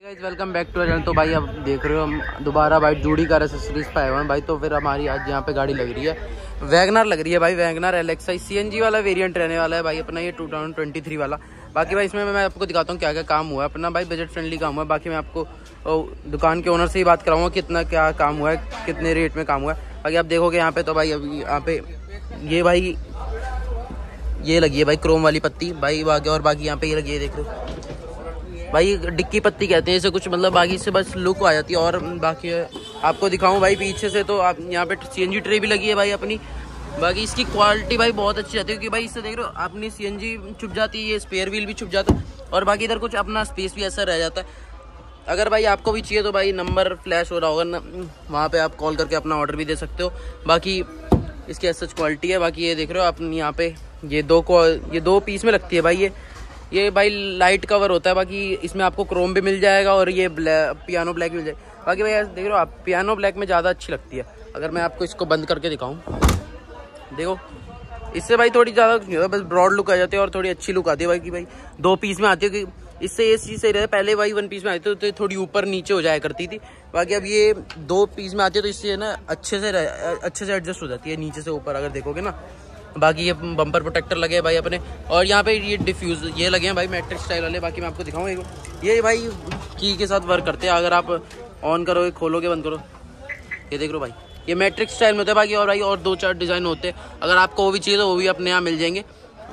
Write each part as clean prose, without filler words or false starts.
Welcome back to channel. तो भाई अब देख रहे हो हम दोबारा भाई जूडी कार एसेसरीज पे आए हुए हैं भाई। तो फिर हमारी आज यहाँ पे गाड़ी लग रही है, वैगनर लग रही है भाई। वैगनर एलेक्साई सीएनजी वाला वेरिएंट रहने वाला है भाई अपना, ये 2023 वाला। बाकी भाई इसमें मैं आपको दिखाता हूँ क्या क्या काम हुआ है अपना भाई। बजट फ्रेंडली काम हुआ है। बाकी मैं आपको दुकान के ओनर से ही बात कराऊंगा कितना क्या काम हुआ है, कितने रेट में काम हुआ है। बाकी आप देखोगे यहाँ पे तो भाई अभी यहाँ पे ये भाई ये लगी है भाई क्रोम वाली पत्ती भाई बाकी। और बाकी यहाँ पे ये लगी है देख लो भाई, डिक्की पत्ती कहते हैं इसे कुछ, मतलब बाकी से बस लुक आ जाती है। और बाकी आपको दिखाऊं भाई पीछे से तो आप यहाँ पे सीएनजी ट्रे भी लगी है भाई अपनी। बाकी इसकी क्वालिटी भाई बहुत अच्छी रहती है क्योंकि भाई इससे देख रहे हो अपनी सीएनजी छुप जाती है, ये स्पेयर व्हील भी छुप जाता है। और बाकी इधर कुछ अपना स्पेस भी ऐसा रह जाता है। अगर भाई आपको भी चाहिए तो भाई नंबर फ्लैश हो रहा होगा ना, वहाँ पर आप कॉल करके अपना ऑर्डर भी दे सकते हो। बाकी इसकी ऐसा क्वालिटी है। बाकी ये देख रहे हो आप यहाँ पे ये दो पीस में लगती है भाई। ये भाई लाइट कवर होता है। बाकी इसमें आपको क्रोम भी मिल जाएगा और ये पियानो ब्लैक मिल जाएगा। बाकी भाई देख रहे हो आप पियानो ब्लैक में ज़्यादा अच्छी लगती है। अगर मैं आपको इसको बंद करके दिखाऊं, देखो इससे भाई थोड़ी ज़्यादा बस ब्रॉड लुक आ जाती है और थोड़ी अच्छी लुक आती है भाई कि भाई दो पीस में आती है। कि इससे ये चीज़ सही रहता है, पहले भाई वन पीस में आती तो थोड़ी ऊपर नीचे हो जाया करती थी। बाकी अब ये दो पीस में आती है तो इससे ना अच्छे से एडजस्ट हो जाती है नीचे से ऊपर अगर देखोगे ना। बाकी ये बम्पर प्रोटेक्टर लगे हैं भाई अपने। और यहाँ पे ये डिफ्यूज ये लगे हैं भाई मैट्रिक्स स्टाइल वाले। बाकी मैं आपको दिखाऊंगा, ये भाई की के साथ वर्क करते हैं। अगर आप ऑन करोगे, खोलोगे, बंद करो, ये देख लो भाई ये मैट्रिक्स स्टाइल में होता है। बाकी और भाई और दो चार डिज़ाइन होते हैं, अगर आपको वो भी चाहिए तो वो भी अपने यहाँ मिल जाएंगे।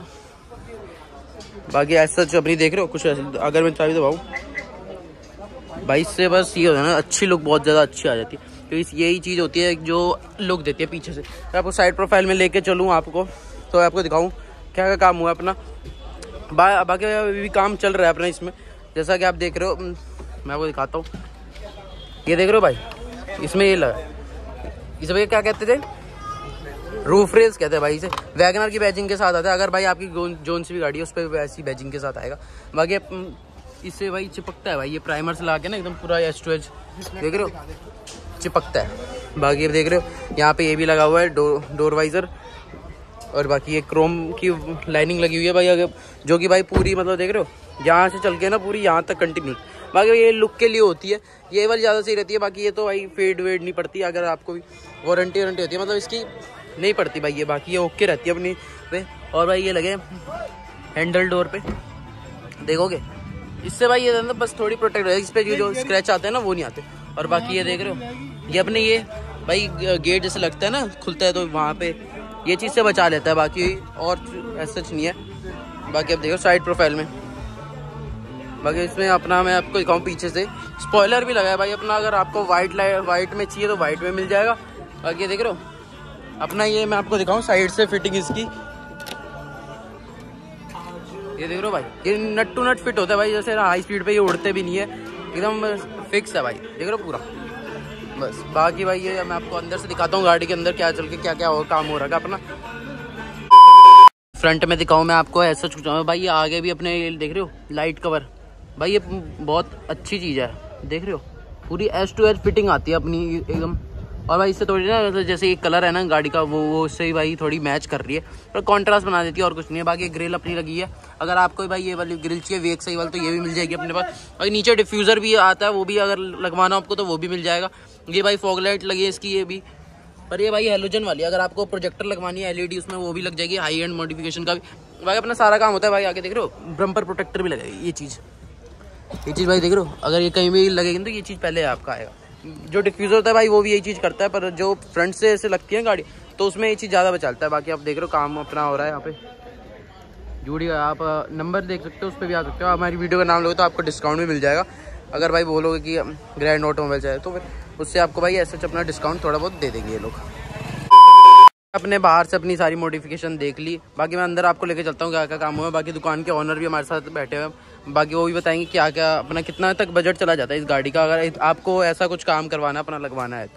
बाकी ऐसा अपनी देख रहे हो कुछ अगर मैं चाबी दबाऊँ भाई, इससे बस ये होता है ना अच्छी लुक बहुत ज़्यादा अच्छी आ जाती है। तो यही चीज़ होती है जो लुक देती है पीछे से। मैं आपको साइड प्रोफाइल में लेके चलूँ आपको तो आपको दिखाऊं क्या क्या काम हुआ है अपना। बाकी अभी भी काम चल रहा है अपना इसमें, जैसा कि आप देख रहे हो। मैं आपको दिखाता हूँ, ये देख रहे हो भाई इसमें ये लगा, इसे भाई क्या कहते थे, रूफ रेल्स कहते हैं भाई इसे। वैगनर की बैजिंग के साथ आता है। अगर भाई आपकी जोन सी भी गाड़ी है उस पर वैसी बैजिंग के साथ आएगा। बाकी इससे भाई चिपकता है भाई, ये प्राइमर से ला के ना एकदम पूरा एज टू एज देख रहे हो चिपकता है। बाकी अब देख रहे हो यहाँ पे ये भी लगा हुआ है डोर वाइजर। और बाकी ये क्रोम की लाइनिंग लगी हुई है भाई, अगर जो कि भाई पूरी मतलब देख रहे हो यहाँ से चल के ना पूरी यहाँ तक कंटिन्यू। बाकी ये लुक के लिए होती है, ये वाली ज़्यादा सही रहती है। बाकी ये तो भाई फेड वेड नहीं पड़ती, अगर आपको भी वारंटी होती है मतलब इसकी नहीं पड़ती भाई ये। बाकी ये ओके रहती है अपनी पे। और भाई ये लगे हैंडल डोर पे, देखोगे इससे भाई ये बस थोड़ी प्रोटेक्ट है, इस पर जो स्क्रैच आते हैं ना वो नहीं आते। और बाकी ये देख रहे हो ये अपने ये भाई गेट जैसे लगता है ना खुलता है तो वहाँ पे ये चीज़ से बचा लेता है। बाकी और ऐसा नहीं है। बाकी अब देखो साइड प्रोफाइल में, बाकी इसमें अपना मैं आपको दिखाऊँ पीछे से स्पॉइलर भी लगा है भाई अपना। अगर आपको वाइट में चाहिए तो वाइट में मिल जाएगा। बाकी देख रहे हो अपना ये मैं आपको दिखाऊँ साइड से फिटिंग इसकी, ये देख रहे हो भाई ये नट टू नट फिट होता है भाई। जैसे हाई स्पीड पे ये उड़ते भी नहीं है, एकदम फिक्स है भाई, देख रहे हो पूरा बस। बाकी भाई ये मैं आपको अंदर से दिखाता हूँ गाड़ी के अंदर क्या चल के क्या क्या काम हो रहा है अपना। फ्रंट में दिखाऊँ मैं आपको ऐसा कुछ भाई। ये आगे भी अपने देख रहे हो लाइट कवर भाई, ये बहुत अच्छी चीज़ है देख रहे हो, पूरी एज टू एज फिटिंग आती है अपनी एकदम। और भाई इससे थोड़ी ना जैसे ये कलर है ना गाड़ी का वो उससे ही भाई थोड़ी मैच कर रही है और कॉन्ट्रास्ट बना देती है और कुछ नहीं है। बाकी ग्रिल अपनी लगी है, अगर आपको भाई ये वाली ग्रिल चाहिए वेक सही वाली तो ये भी मिल जाएगी अपने पास। और नीचे डिफ्यूज़र भी आता है, वो भी अगर लगवाना आपको तो वो भी मिल जाएगा। ये भाई फॉग लाइट लगी है इसकी, ये भी पर ये भाई हेलोजन वाली, अगर आपको प्रोजेक्टर लगवानी है एलईडी उसमें वो भी लग जाएगी, हाई एंड मॉडिफिकेशन का भी भाई अपना सारा काम होता है भाई। आगे देख रहे हो बम्पर प्रोटेक्टर भी लगेगी, ये चीज़ भाई देख रहे हो अगर ये कहीं भी लगेगी तो ये चीज़ पहले आपका आएगा। जो डिफ्यूज़र होता है भाई वो भी यही चीज़ करता है, पर जो फ्रंट से ऐसे लगती है गाड़ी तो उसमें ये चीज़ ज़्यादा बचाता है। बाकी आप देख रहे हो काम अपना हो रहा है यहाँ पे जूडी। आप नंबर देख सकते हो, उस पर भी आ सकते हो। हमारी वीडियो का नाम लोगे तो आपको डिस्काउंट भी मिल जाएगा। अगर भाई बोलोगे कि ग्रैंड ऑटोमोबाइल चाहिए तो फिर उससे आपको भाई ऐसा अपना डिस्काउंट थोड़ा बहुत दे देंगे ये लोग। अपने बाहर से अपनी सारी मॉडिफिकेशन देख ली। बाकी मैं अंदर आपको लेके चलता हूँ क्या क्या काम हुआ है। बाकी दुकान के ऑनर भी हमारे साथ बैठे हुए हैं, बाकी वो भी बताएंगे क्या क्या अपना कितना तक बजट चला जाता है इस गाड़ी का, अगर आपको ऐसा कुछ काम करवाना अपना लगवाना है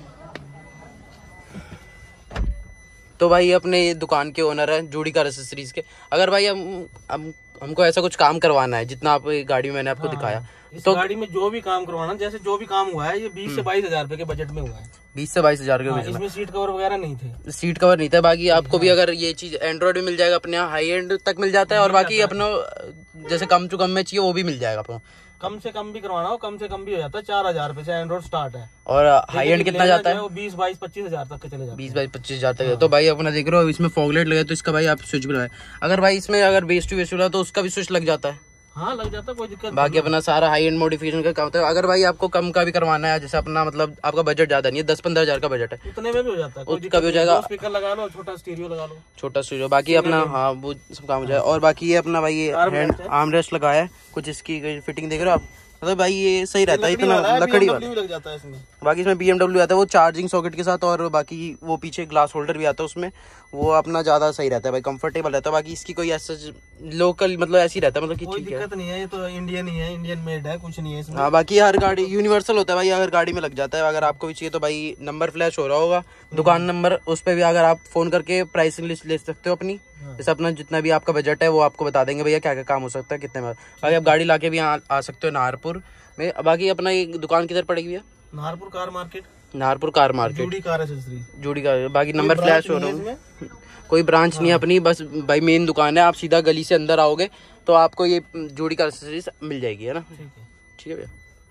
तो भाई अपने दुकान के ओनर है जूडी कार एसेसरीज के। अगर भाई हमको ऐसा कुछ काम करवाना है जितना आप गाड़ी में मैंने आपको दिखाया इस गाड़ी में जो भी काम करवाना, जैसे जो भी काम हुआ है ये 20 से 22 हजार रुपए के बजट में हुआ है। 20 से 22 हजार के बजट में। इसमें सीट कवर वगैरह नहीं थे। सीट कवर नहीं था। बाकी आपको भी अगर ये चीज एंड्रॉइड भी मिल जाएगा अपने यहाँ, हाई एंड तक मिल जाता है। और बाकी अपना जैसे कम टू कम में चाहिए वो भी मिल जाएगा आपको। कम से कम भी करवाना हो, कम से कम भी हो जाता है 4000 रुपए से एंड्रॉइड स्टार्ट है। और हाई एंड कितना जाता है? 20, 22, 25 हजार तक के चले जाते हैं। 20, 22, 25 हजार तक। तो भाई अपना देख रहे हो इसमें फॉगलाइट लगा, तो इसका भाई आप स्विच भी लगाए। अगर भाई इसमें अगर बेस टू बेस वाला तो उसका भी स्विच लग जाता है। हाँ लग जाता है, कोई दिक्कत। बाकी अपना सारा हाई एंड मॉडिफिकेशन का काम होता है। अगर भाई आपको कम का भी करवाना है, जैसे अपना मतलब आपका बजट ज्यादा नहीं है, 10-15 हजार का बजट है, उतने में भी हो जाता है, उसका भी हो जाएगा। स्पीकर लगा लो, छोटा स्टीरियो लगा लो, छोटा स्टीरियो। बाकी अपना हाँ वो सब काम हो जाए। और बाकी ये अपना भाई ये आर्म रेस्ट लगाया है, कुछ इसकी फिटिंग देख रहे हो आप, मतलब भाई ये सही रहता है, इतना लकड़ी वाला लग जाता है इसमें। बाकी इसमें BMW आता है वो चार्जिंग सॉकेट के साथ, और बाकी वो पीछे ग्लास होल्डर भी आता है उसमें, वो अपना ज्यादा सही रहता है भाई, कंफर्टेबल रहता है। बाकी इसकी कोई ऐसा लोकल मतलब ऐसी रहता है, मतलब कि कोई दिक्कत नहीं है, ये तो इंडियन ही है, इंडियन मेड है, कुछ नहीं है इसमें। हाँ बाकी हर गाड़ी यूनिवर्सल होता है भाई, अगर गाड़ी में लग जाता है। अगर आपको भी चाहिए तो भाई नंबर फ्लैश हो रहा होगा, दुकान नंबर, उस पर भी अगर आप फोन करके प्राइसिंग लिस्ट ले सकते हो अपनी, जैसे अपना जितना भी आपका बजट है वो आपको बता देंगे भैया क्या क्या काम हो सकता है कितने में। बाकी आप गाड़ी लाके भी आ सकते हो नाहरपुर में। बाकी अपना ये दुकान किधर पड़ेगी भैया? Naharpur car market, Naharpur car market, Judy car accessories, Judy car. बाकी नंबर फ्लैश हो रहा है, कोई ब्रांच नहीं है अपनी, बस भाई मेन दुकान है। आप सीधा गली से अंदर आओगे तो आपको ये जूडी कार एक्सेसरीज मिल जाएगी, है ना? ठीक है भैया।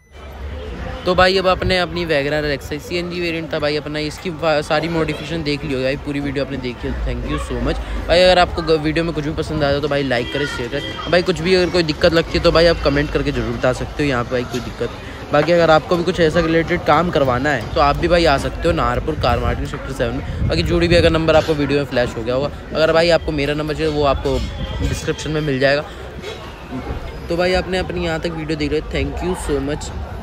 तो भाई अब अपने अपनी वैगनर एक्साइज CNG वेरिएंट था भाई अपना, इसकी सारी मॉडिफिकेशन देख ली होगी भाई, पूरी वीडियो आपने देखी है, थैंक यू सो मच भाई। अगर आपको वीडियो में कुछ भी पसंद आया तो भाई लाइक करें, शेयर करें भाई। कुछ भी अगर कोई दिक्कत लगती है तो भाई आप कमेंट करके जरूर बता सकते हो यहाँ पे भाई, कोई दिक्कत। बाकी अगर आपको भी कुछ ऐसा रिलेटेड काम करवाना है तो आप भी भाई आ सकते हो नाहरपुर कार मार्केट सेक्टर 7 में। बाकी जूडी भी अगर नंबर आपको वीडियो में फ्लैश हो गया होगा, अगर भाई आपको मेरा नंबर चाहिए वो आपको डिस्क्रिप्शन में मिल जाएगा। तो भाई आपने अपनी यहाँ तक वीडियो देख रहे, थैंक यू सो मच।